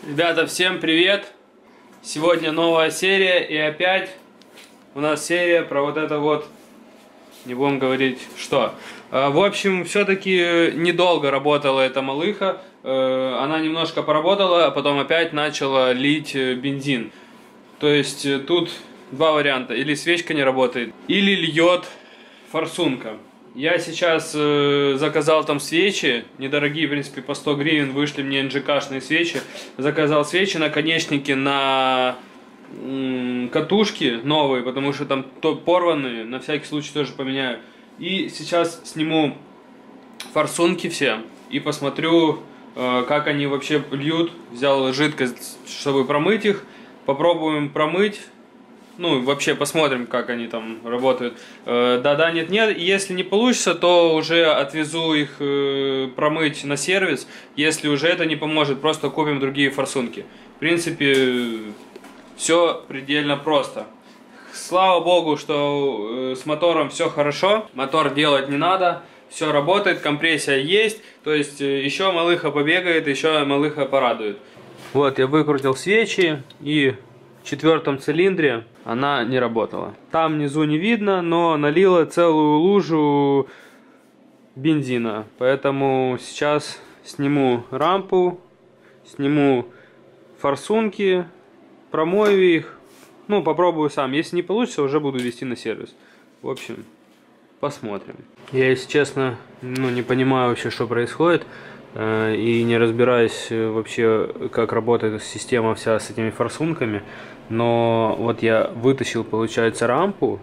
Ребята, всем привет! Сегодня новая серия, и опять у нас серия про вот это вот, не будем говорить что. В общем, все-таки недолго работала эта малыха, она немножко поработала, а потом опять начала лить бензин. То есть тут два варианта: или свечка не работает, или льет форсунка. Я сейчас заказал там свечи, недорогие, в принципе, по 100 гривен вышли мне НЖКшные свечи. Заказал свечи, наконечники на катушки новые, потому что там порванные, на всякий случай тоже поменяю. И сейчас сниму форсунки все и посмотрю, как они вообще льют. Взял жидкость, чтобы промыть их, попробуем промыть. Ну, вообще посмотрим, как они там работают. Да-да, нет-нет. Если не получится, то уже отвезу их промыть на сервис. Если уже это не поможет, просто купим другие форсунки. В принципе, все предельно просто. Слава богу, что с мотором все хорошо. Мотор делать не надо. Все работает, компрессия есть. То есть еще малыха побегает, еще малыха порадует. Вот, я выкрутил свечи и... В четвертом цилиндре она не работала. Там внизу не видно, но налила целую лужу бензина. Поэтому сейчас сниму рампу, сниму форсунки, промою их. Ну, попробую сам. Если не получится, уже буду везти на сервис. В общем, посмотрим. Я, если честно, не понимаю вообще, что происходит. И не разбираюсь вообще, как работает система вся с этими форсунками. Но вот я вытащил, получается, рампу.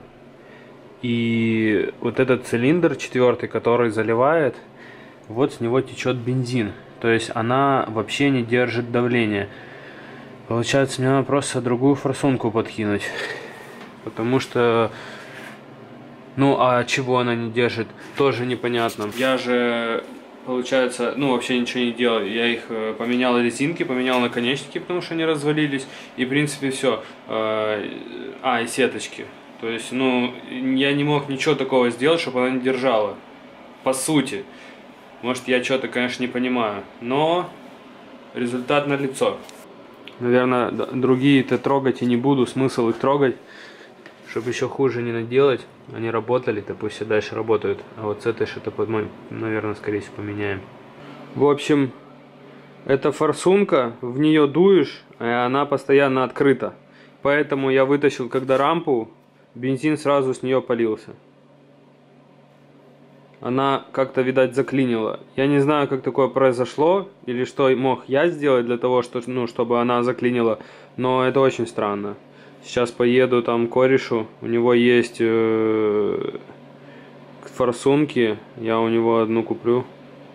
И вот этот цилиндр четвертый, который заливает, вот с него течет бензин. То есть она вообще не держит давления. Получается, мне надо просто другую форсунку подкинуть. Потому что... Ну, а чего она не держит, тоже непонятно. Я же... Получается, вообще ничего не делал. Я их поменял резинки, поменял наконечники, потому что они развалились. И, в принципе, все. И сеточки. То есть, я не мог ничего такого сделать, чтобы она не держала. По сути. Может, я что-то, конечно, не понимаю. Но результат налицо. Наверное, другие-то трогать и не буду. Смысл их трогать, чтобы еще хуже не наделать. Они работали, то пусть и дальше работают. А вот с этой что-то, наверное, скорее всего, поменяем. В общем, эта форсунка, в нее дуешь, и она постоянно открыта. Поэтому я вытащил, когда рампу, бензин сразу с нее полился. Она как-то, видать, заклинила. Я не знаю, как такое произошло, или что мог я сделать для того, чтобы она заклинила, но это очень странно. Сейчас поеду там к корешу, у него есть форсунки, я у него одну куплю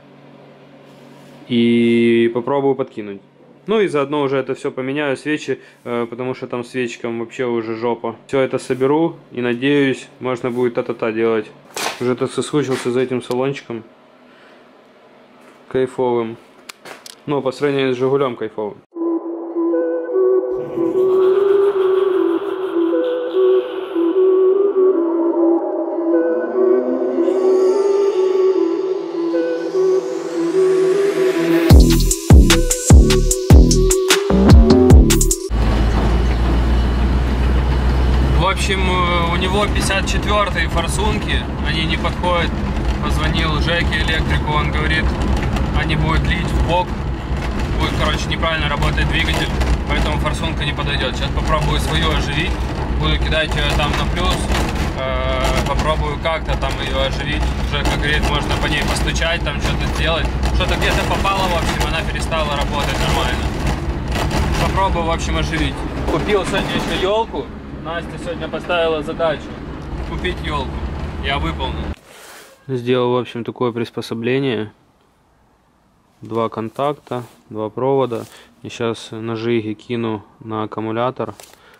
и попробую подкинуть. Ну и заодно уже это все поменяю, свечи, потому что там свечкам вообще уже жопа. Все это соберу и надеюсь, можно будет та-та-та делать. Уже так соскучился за этим салончиком кайфовым. Ну, по сравнению с Жигулем кайфовым. В общем, у него 54-й форсунки, они не подходят. Позвонил Жеке, электрику, он говорит, они будут лить в бок. Будет, короче, неправильно работать двигатель, поэтому форсунка не подойдет. Сейчас попробую свою оживить, буду кидать ее там на плюс, попробую как-то там ее оживить. Жека говорит, можно по ней постучать, там что-то сделать. Что-то где-то попало, в общем, она перестала работать нормально. Попробую, в общем, оживить. Купил сегодня еще елку. Настя сегодня поставила задачу купить елку. Я выполнил. Сделал, в общем, такое приспособление. 2 контакта, 2 провода. И сейчас ножи кину на аккумулятор.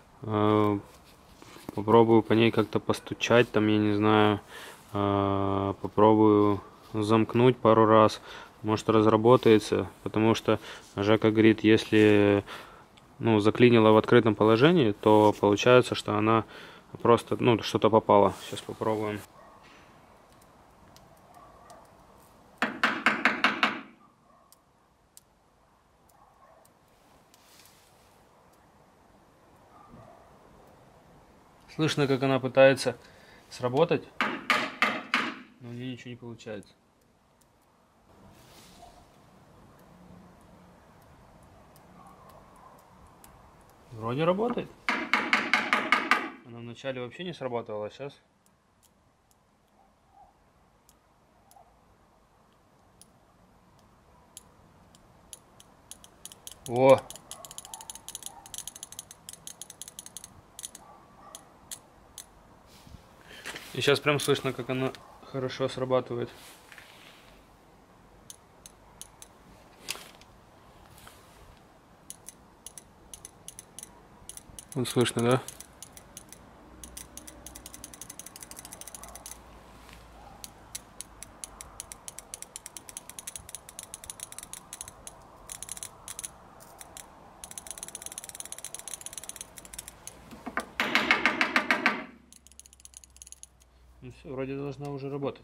Попробую по ней как-то постучать. Там, я не знаю. Попробую замкнуть пару раз. Может, разработается. Потому что Жека говорит, если... заклинила в открытом положении, то получается, что она просто, что-то попало. Сейчас попробуем. Слышно, как она пытается сработать, но у нее ничего не получается. Вроде работает. Она вначале вообще не срабатывала, а сейчас... О! И сейчас прям слышно, как она хорошо срабатывает. Вот слышно, да? Ну все, вроде должна уже работать.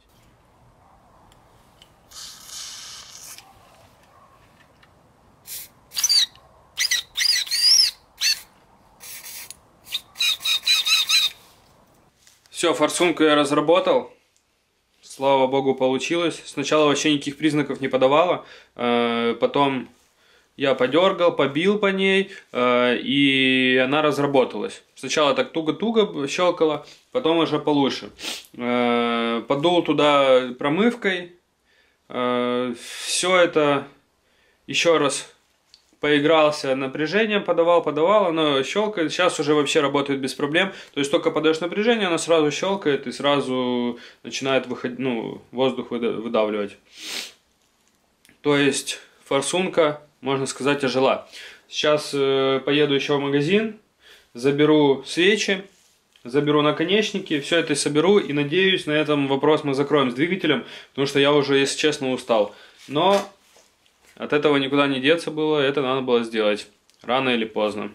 Все, форсунку я разработал. Слава богу, получилось. Сначала вообще никаких признаков не подавала. Потом я подергал, побил по ней, и она разработалась. Сначала так туго-туго щелкала, потом уже получше. Подул туда промывкой. Все это еще раз поигрался, напряжением подавал, оно щелкает. Сейчас уже вообще работает без проблем. То есть только подаешь напряжение, оно сразу щелкает и сразу начинает выходить, ну, воздух выдавливать. То есть форсунка, можно сказать, ожила. Сейчас поеду еще в магазин, заберу свечи, заберу наконечники, все это соберу, и надеюсь, на этом вопрос мы закроем с двигателем, потому что я уже, если честно, устал. Но от этого никуда не деться было, это надо было сделать рано или поздно.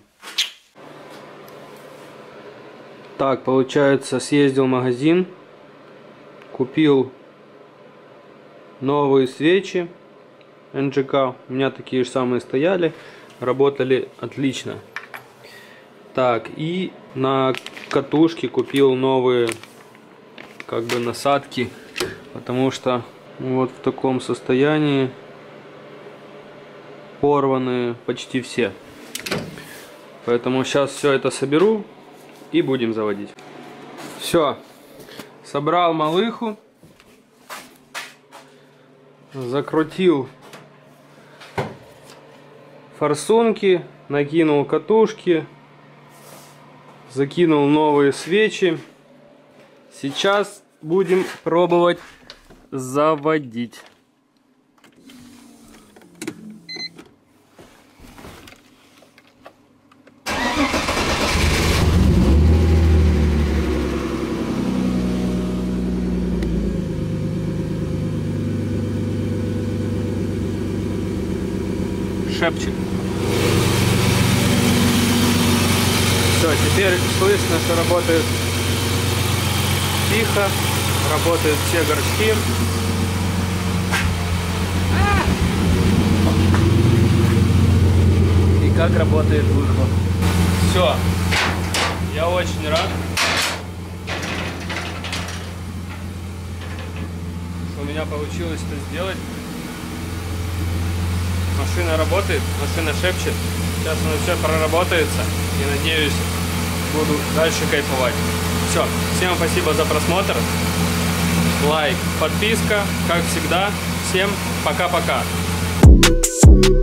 Так, получается, съездил в магазин, купил новые свечи НЖК. У меня такие же самые стояли, работали отлично. Так, и на катушке купил новые, как бы, насадки, потому что вот в таком состоянии порваны почти все. Поэтому сейчас все это соберу и будем заводить. Все, собрал малыху, закрутил форсунки, накинул катушки, закинул новые свечи. Сейчас будем пробовать заводить. Шепчет. Все, теперь слышно, что работает тихо, работают все горшки. И как работает выхлоп. Все, я очень рад, что у меня получилось это сделать. Машина работает, машина шепчет. Сейчас оно все проработается. И надеюсь, буду дальше кайфовать. Все, всем спасибо за просмотр. Лайк, подписка, как всегда. Всем пока-пока.